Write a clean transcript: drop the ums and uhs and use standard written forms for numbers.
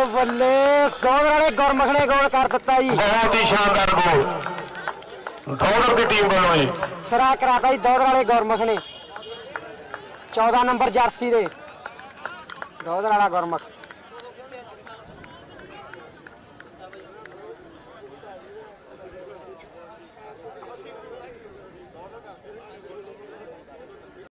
ਬੱਲੇ ਦੌੜ ਵਾਲੇ ਗੁਰਮੁਖ ਨੇ ਗੋਲ ਕਰ ਦਿੱਤਾ ਜੀ। बहुत ही शानदार गोल दौड़ की टीम वालों ने ਸਿਰਾ ਕਰਾਤਾ ਜੀ ਦੌੜ ਵਾਲੇ ਗੁਰਮੁਖ ਨੇ। 14 ਨੰਬਰ ਜਰਸੀ ਦੇ ਦੌੜ ਵਾਲਾ ਗੁਰਮੁਖ।